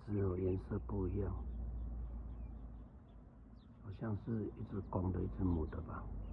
只有颜色不一样，好像是一只公的，一只母的吧。